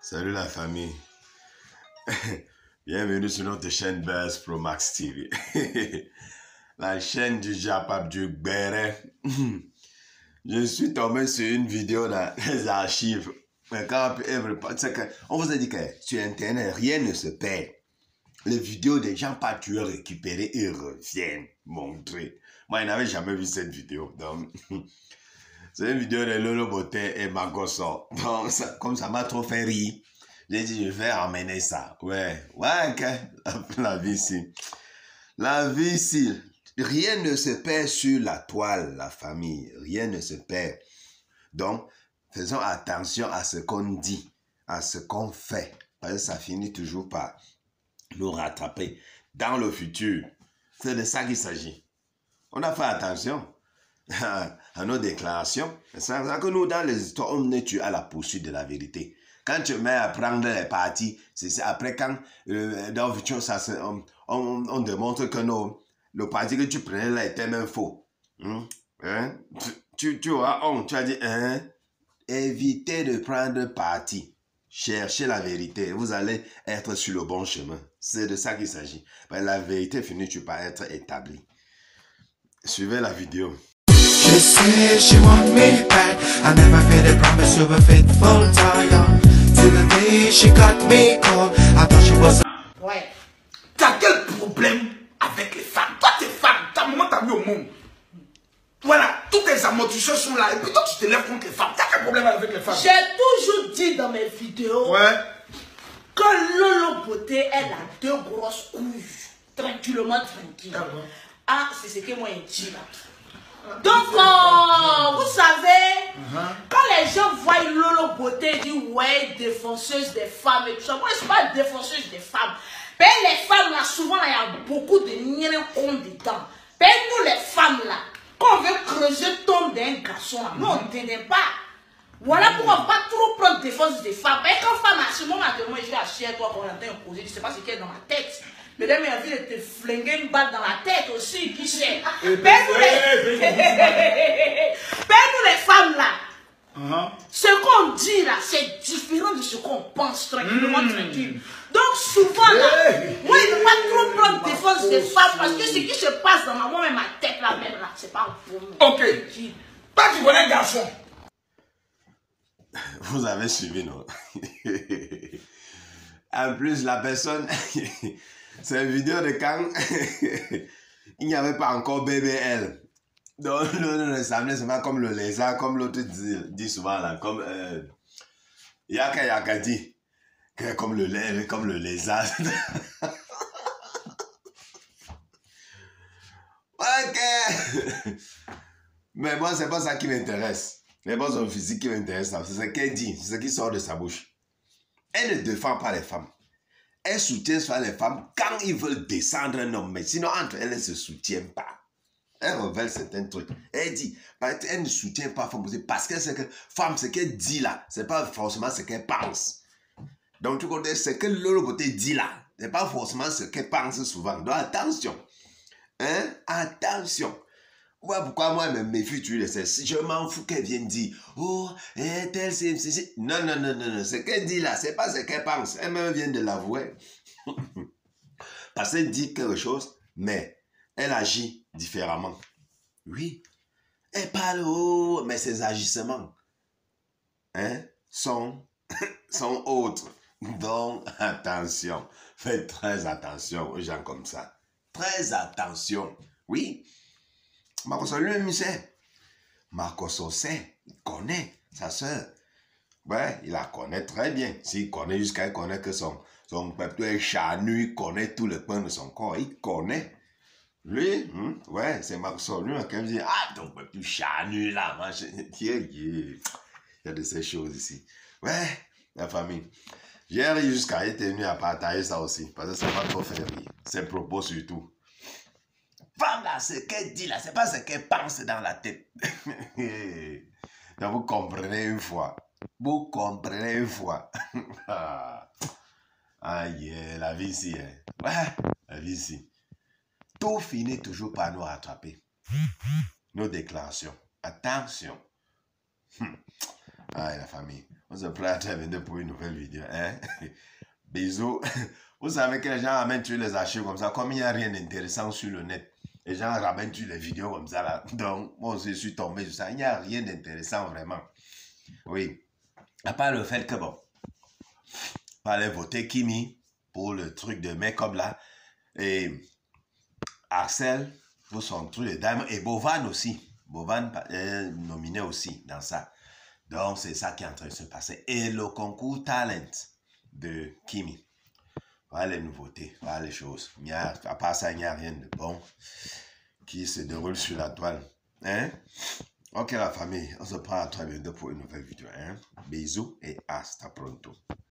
Salut la famille. Bienvenue sur notre chaîne Buzz Pro Max TV. La chaîne du Japap du Béret. Je suis tombé sur une vidéo dans les archives. Mais quand on vous a dit que sur Internet, rien ne se perd. Les vidéos des gens pas tués récupérées et reviennent montrer. Moi, je n'avais jamais vu cette vidéo. Donc, c'est une vidéo de Lolo Beauté et Magoso. Donc, comme ça m'a trop fait rire, j'ai dit, je vais ramener ça. Ouais, ok. La vie ici. La vie ici. Rien ne se perd sur la toile, la famille. Rien ne se perd. Donc, faisons attention à ce qu'on dit, à ce qu'on fait. Parce que ça finit toujours par nous rattraper dans le futur. C'est de ça qu'il s'agit. On a fait attention à nos déclarations. C'est ça que nous, dans les histoires, on est à la poursuite de la vérité. Quand tu mets à prendre les parties, c'est après quand dans le futur, on démontre que le parti que tu prenais là était même faux. Hein? Tu vois, tu as dit, évitez de prendre parti. Cherchez la vérité. Vous allez être sur le bon chemin. C'est de ça qu'il s'agit. La vérité finit par être établie. Suivez la vidéo. She said she want me back. I never made a promise to a faithful tire. Till the day she got me cold. I thought she was. Ouais. T'as quel problème avec les femmes? Toi, t'es femme. Ta maman t'a mis au monde. Voilà, tous tes amortisseurs sont là. Et puis toi, tu te lèves contre les femmes. T'as quel problème avec les femmes? J'ai toujours dit dans mes vidéos que Lolo Beauté, elle a deux grosses couilles. Tranquillement, tranquille. Ah, c'est ce que moi je dis là. Donc, vous savez, quand les gens voient Lolo Beauté, ils disent ouais, défenseuse des femmes et tout ça. Moi, je ne suis pas défenseuse des femmes. Mais les femmes là, souvent, il y a beaucoup de niens contre dedans. Mais nous, les femmes là, quand on veut creuser tombe d'un garçon là, nous, on ne t'aide pas. Voilà pourquoi on ne va pas trop prendre défense des femmes. Et quand femme a ce moment, moi, je vais acheter toi quand on entend imposer, je ne sais pas ce qu'il y a dans ma tête. Le dame a envie de te flinguer une balle dans la tête aussi, qui sait. Mais nous les femmes là, ce qu'on dit là, c'est différent de ce qu'on pense tranquillement, tranquille. Donc souvent là, moi je ne veux pas trop prendre défense des femmes parce que ce qui se passe dans ma tête là même là, c'est pas pour moi. Ok. Toi tu connais un garçon. Vous avez suivi, non? En plus, la personne, c'est une vidéo de quand il n'y avait pas encore BBL. Donc, le ressemblait, c'est pas comme le lézard, comme l'autre dit souvent là, comme Yaka dit, que comme le lait, comme le lézard. Ok. Mais moi, c'est pas ça qui m'intéresse. C'est pas son physique qui m'intéresse, c'est ce qu'elle dit, c'est ce qui sort de sa bouche. Elle ne défend pas les femmes. Elle soutient soit les femmes quand ils veulent descendre un homme. Mais sinon, entre elles, elles ne se soutiennent pas. Elle révèle certains trucs. Elle dit, elle ne soutient pas femme parce que c'est que femme, ce qu'elle dit là, c'est pas forcément ce qu'elle pense. Donc, tu connais, ce que Lolo Beauté dit là, c'est pas forcément ce qu'elle pense souvent. Donc, attention. Attention. Ouais, pourquoi moi, je me méfie, tu le sais. Si je m'en fous qu'elle vienne dire, oh, tel, c'est. Non. Ce qu'elle dit là, c'est pas ce qu'elle pense. Elle-même vient de l'avouer. Parce qu'elle dit quelque chose, mais elle agit différemment. Oui. Elle parle, oh, mais ses agissements, sont autres. Donc, attention. Faites très attention aux gens comme ça. Très attention. Oui. Makoso lui-même sait. Makoso sait. Il connaît sa soeur. Ouais, il la connaît très bien. S'il connaît jusqu'à il connaît que son peuple est charnu, il connaît tous les points de son corps. Il connaît. Lui, ouais, c'est Makoso lui qui me dit, ah, ton peuple charnu là. Il y a de ces choses ici. Ouais, la famille. J'ai ri jusqu'à être venu à partager ça aussi. Parce que ça m'a trop fait rire. Ses propos surtout. Femme là, ce qu'elle dit là, c'est pas ce qu'elle pense dans la tête. Donc vous comprenez une fois. Vous comprenez une fois. Aïe, la vie ici. Ouais, la vie ici. Tout finit toujours par nous rattraper. Nos déclarations. Attention. Aïe, la famille. On se prend à très bientôt pour une nouvelle vidéo. Hein? Bisous. Vous savez que les gens amènent sur les archives comme ça. Comme il n'y a rien d'intéressant sur le net, les gens ramènent sur les vidéos comme ça. Là. Donc, moi aussi, je suis tombé sur ça. Il n'y a rien d'intéressant vraiment. Oui. À part le fait que, bon, on allait voter Kimi pour le truc de make-up là. Et Axel pour son truc de dame. Et Bovan aussi. Bovan est nominé aussi dans ça. Donc, c'est ça qui est en train de se passer. Et le concours Talent de Kimi. Voilà les nouveautés, voilà les choses. À part ça, il n'y a rien de bon qui se déroule sur la toile. Hein? Ok la famille, on se prend à très bientôt pour une nouvelle vidéo. Hein? Bisous et hasta pronto.